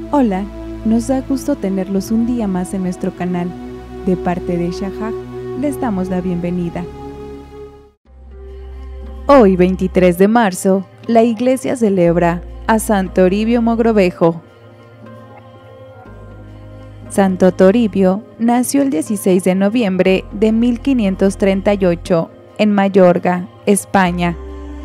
Hola, nos da gusto tenerlos un día más en nuestro canal. De parte de Shahaj, les damos la bienvenida. Hoy, 23 de marzo, la Iglesia celebra a Santo Toribio Mogrovejo. Santo Toribio nació el 16 de noviembre de 1538 en Mayorga, España.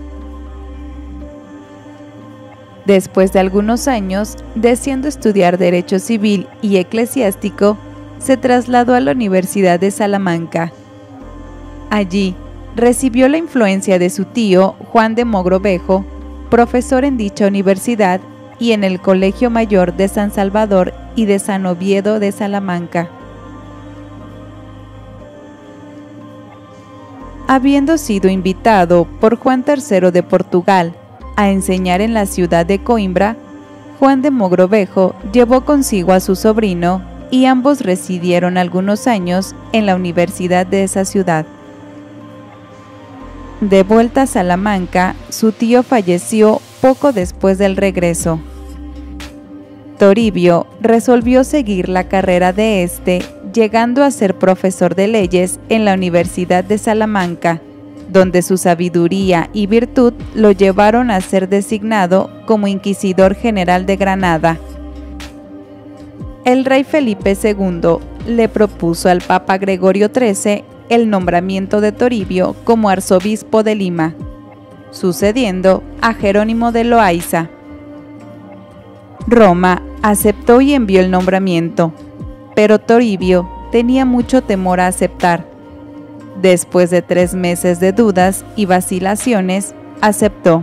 Después de algunos años, deseando estudiar Derecho Civil y Eclesiástico, se trasladó a la Universidad de Salamanca. Allí, recibió la influencia de su tío Juan de Mogrovejo, profesor en dicha universidad y en el Colegio Mayor de San Salvador y de San Oviedo de Salamanca. Habiendo sido invitado por Juan III de Portugal a enseñar en la ciudad de Coimbra, Juan de Mogrovejo llevó consigo a su sobrino y ambos residieron algunos años en la universidad de esa ciudad. De vuelta a Salamanca, su tío falleció poco después del regreso. Toribio resolvió seguir la carrera de este, llegando a ser profesor de leyes en la Universidad de Salamanca, donde su sabiduría y virtud lo llevaron a ser designado como Inquisidor General de Granada. El rey Felipe II le propuso al Papa Gregorio XIII el nombramiento de Toribio como arzobispo de Lima, sucediendo a Jerónimo de Loaiza. Roma aceptó y envió el nombramiento, pero Toribio tenía mucho temor a aceptar. Después de 3 meses de dudas y vacilaciones, aceptó.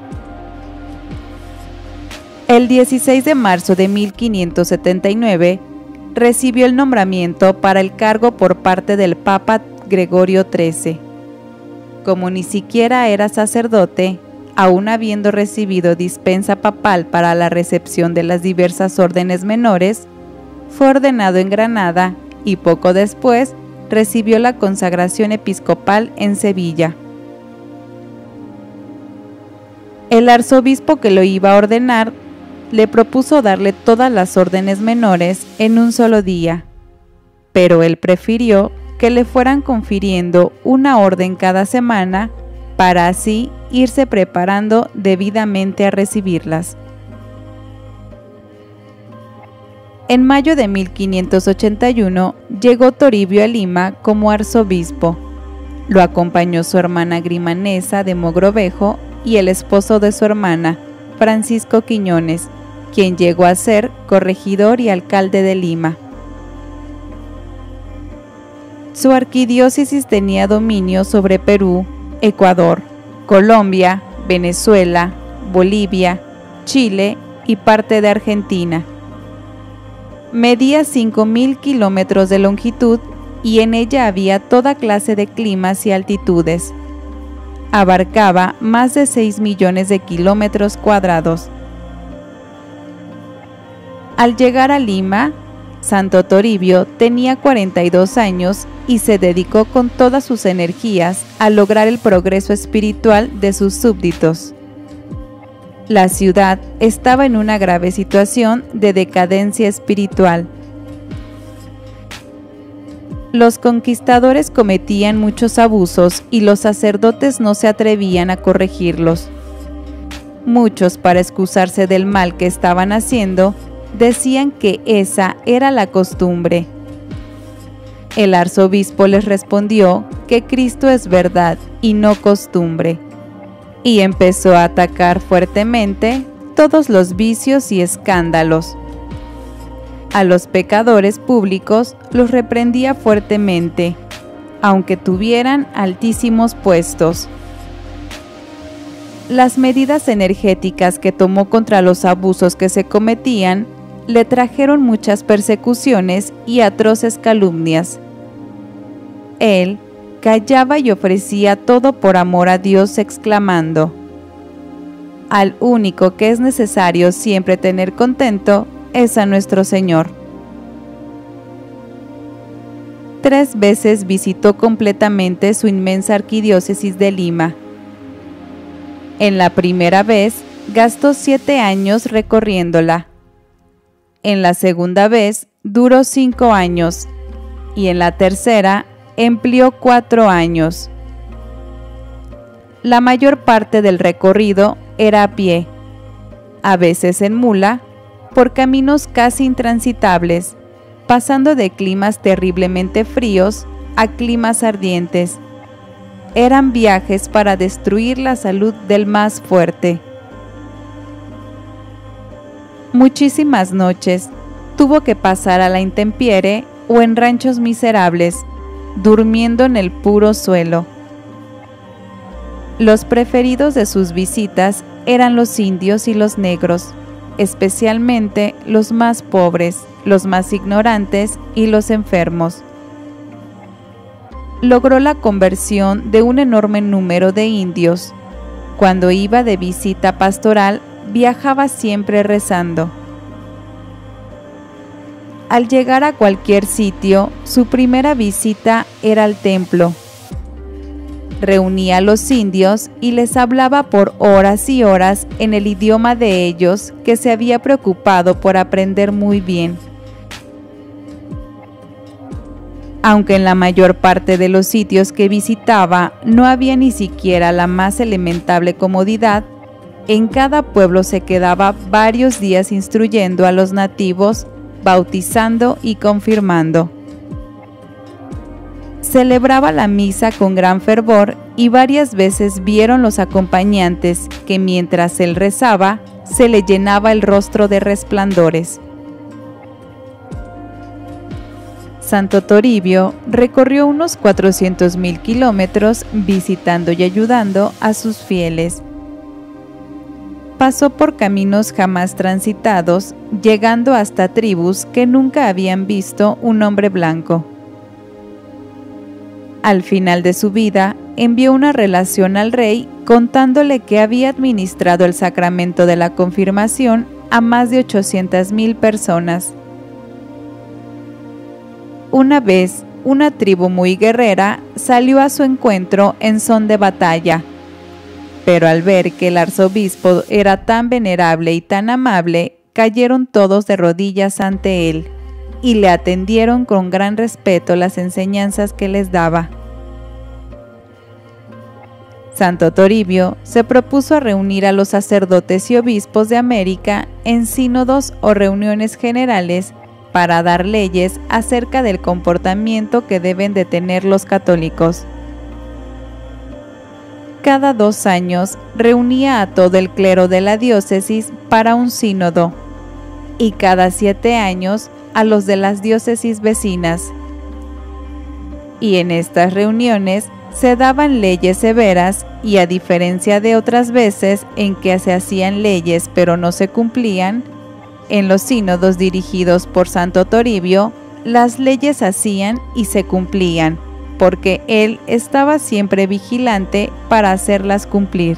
El 16 de marzo de 1579, recibió el nombramiento para el cargo por parte del Papa Gregorio XIII. Como ni siquiera era sacerdote, aún habiendo recibido dispensa papal para la recepción de las diversas órdenes menores, fue ordenado en Granada y poco después recibió la consagración episcopal en Sevilla. El arzobispo que lo iba a ordenar le propuso darle todas las órdenes menores en un solo día, pero él prefirió que le fueran confiriendo una orden cada semana para así irse preparando debidamente a recibirlas. En mayo de 1581 llegó Toribio a Lima como arzobispo. Lo acompañó su hermana Grimanesa de Mogrovejo y el esposo de su hermana, Francisco Quiñones, quien llegó a ser corregidor y alcalde de Lima. Su arquidiócesis tenía dominio sobre Perú, Ecuador, Colombia, Venezuela, Bolivia, Chile y parte de Argentina. Medía 5.000 kilómetros de longitud y en ella había toda clase de climas y altitudes. Abarcaba más de 6 millones de kilómetros cuadrados. Al llegar a Lima, Santo Toribio tenía 42 años y se dedicó con todas sus energías a lograr el progreso espiritual de sus súbditos. La ciudad estaba en una grave situación de decadencia espiritual. Los conquistadores cometían muchos abusos y los sacerdotes no se atrevían a corregirlos. Muchos, para excusarse del mal que estaban haciendo, decían que esa era la costumbre. El arzobispo les respondió que Cristo es verdad y no costumbre, y empezó a atacar fuertemente todos los vicios y escándalos. A los pecadores públicos los reprendía fuertemente, aunque tuvieran altísimos puestos. Las medidas energéticas que tomó contra los abusos que se cometían le trajeron muchas persecuciones y atroces calumnias. Él callaba y ofrecía todo por amor a Dios, exclamando: «Al único que es necesario siempre tener contento es a nuestro Señor». 3 veces visitó completamente su inmensa arquidiócesis de Lima. En la primera vez gastó 7 años recorriéndola. En la segunda vez duró 5 años y en la tercera empleó 4 años. La mayor parte del recorrido era a pie, a veces en mula, por caminos casi intransitables, pasando de climas terriblemente fríos a climas ardientes. Eran viajes para destruir la salud del más fuerte. Muchísimas noches tuvo que pasar a la intemperie o en ranchos miserables, durmiendo en el puro suelo. Los preferidos de sus visitas eran los indios y los negros, especialmente los más pobres, los más ignorantes y los enfermos. Logró la conversión de un enorme número de indios. Cuando iba de visita pastoral, viajaba siempre rezando. Al llegar a cualquier sitio, su primera visita era al templo. Reunía a los indios y les hablaba por horas y horas en el idioma de ellos, que se había preocupado por aprender muy bien. Aunque en la mayor parte de los sitios que visitaba no había ni siquiera la más elementable comodidad, en cada pueblo se quedaba varios días instruyendo a los nativos, bautizando y confirmando. Celebraba la misa con gran fervor y varias veces vieron los acompañantes que mientras él rezaba, se le llenaba el rostro de resplandores. Santo Toribio recorrió unos 400,000 kilómetros visitando y ayudando a sus fieles. Pasó por caminos jamás transitados, llegando hasta tribus que nunca habían visto un hombre blanco. Al final de su vida, envió una relación al rey contándole que había administrado el sacramento de la confirmación a más de 800,000 personas. Una vez, una tribu muy guerrera salió a su encuentro en son de batalla, pero al ver que el arzobispo era tan venerable y tan amable, cayeron todos de rodillas ante él y le atendieron con gran respeto las enseñanzas que les daba. Santo Toribio se propuso a reunir a los sacerdotes y obispos de América en sínodos o reuniones generales para dar leyes acerca del comportamiento que deben de tener los católicos. Cada 2 años reunía a todo el clero de la diócesis para un sínodo y cada 7 años a los de las diócesis vecinas. Y en estas reuniones se daban leyes severas y, a diferencia de otras veces en que se hacían leyes pero no se cumplían, en los sínodos dirigidos por Santo Toribio, las leyes se hacían y se cumplían, porque él estaba siempre vigilante para hacerlas cumplir.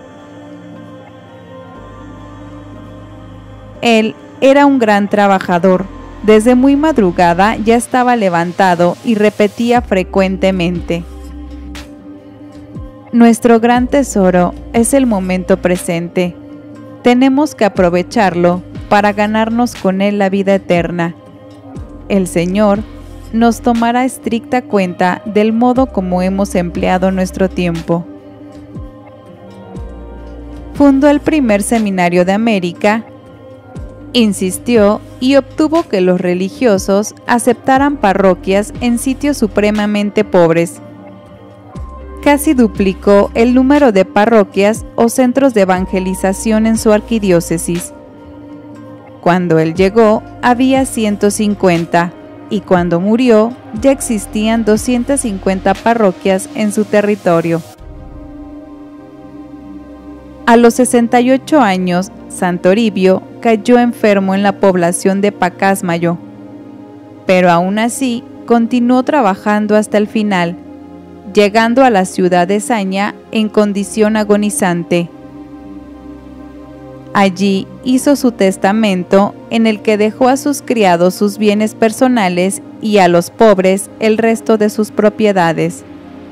Él era un gran trabajador. Desde muy madrugada ya estaba levantado y repetía frecuentemente: nuestro gran tesoro es el momento presente. Tenemos que aprovecharlo para ganarnos con él la vida eterna. El Señor nos tomará estricta cuenta del modo como hemos empleado nuestro tiempo. Fundó el primer seminario de América, insistió y obtuvo que los religiosos aceptaran parroquias en sitios supremamente pobres. Casi duplicó el número de parroquias o centros de evangelización en su arquidiócesis. Cuando él llegó, había 150, y cuando murió, ya existían 250 parroquias en su territorio. A los 68 años, Santo Toribio cayó enfermo en la población de Pacasmayo, pero aún así continuó trabajando hasta el final, llegando a la ciudad de Zaña en condición agonizante. Allí hizo su testamento, en el que dejó a sus criados sus bienes personales y a los pobres el resto de sus propiedades.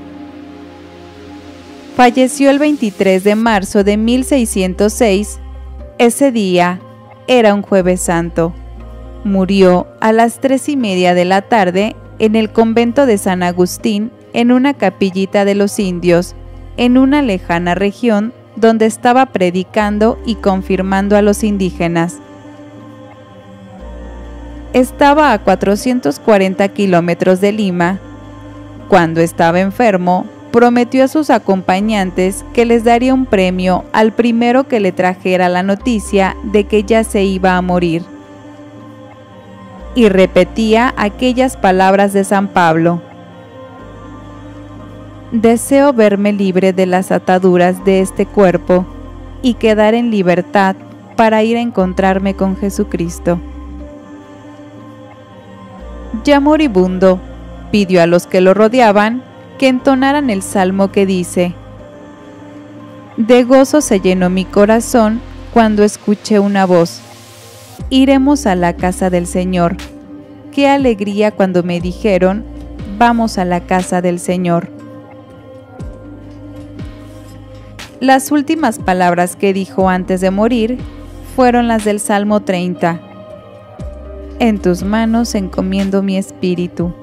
Falleció el 23 de marzo de 1606. Ese día era un Jueves Santo. Murió a las 3:30 de la tarde en el convento de San Agustín, en una capillita de los indios, en una lejana región donde estaba predicando y confirmando a los indígenas. Estaba a 440 kilómetros de Lima. Cuando estaba enfermo, prometió a sus acompañantes que les daría un premio al primero que le trajera la noticia de que ya se iba a morir. Y repetía aquellas palabras de San Pablo: deseo verme libre de las ataduras de este cuerpo y quedar en libertad para ir a encontrarme con Jesucristo. Ya moribundo, pidió a los que lo rodeaban que entonaran el salmo que dice: de gozo se llenó mi corazón cuando escuché una voz: iremos a la casa del Señor. Qué alegría cuando me dijeron: vamos a la casa del Señor. Las últimas palabras que dijo antes de morir fueron las del Salmo 30. En tus manos encomiendo mi espíritu.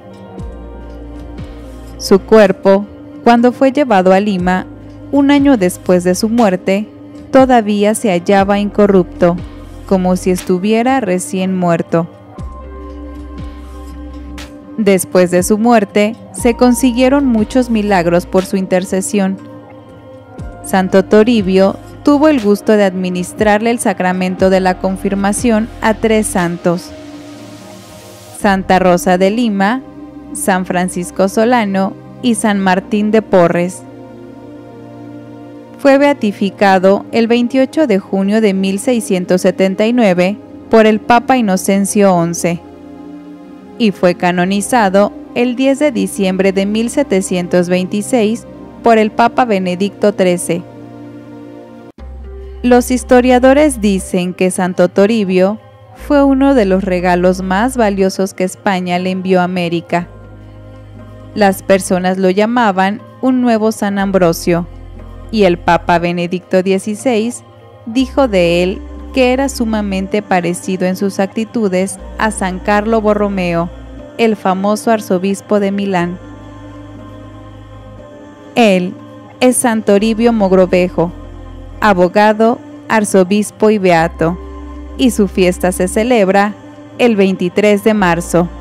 Su cuerpo, cuando fue llevado a Lima, un año después de su muerte, todavía se hallaba incorrupto, como si estuviera recién muerto. Después de su muerte, se consiguieron muchos milagros por su intercesión. Santo Toribio tuvo el gusto de administrarle el sacramento de la confirmación a 3 santos: Santa Rosa de Lima, San Francisco Solano y San Martín de Porres. Fue beatificado el 28 de junio de 1679 por el Papa Inocencio XI y fue canonizado el 10 de diciembre de 1726 por el Papa Benedicto XIII. Los historiadores dicen que Santo Toribio fue uno de los regalos más valiosos que España le envió a América. Las personas lo llamaban un nuevo San Ambrosio, y el Papa Benedicto XVI dijo de él que era sumamente parecido en sus actitudes a San Carlo Borromeo, el famoso arzobispo de Milán. Él es San Toribio Mogrovejo, abogado, arzobispo y beato, y su fiesta se celebra el 23 de marzo.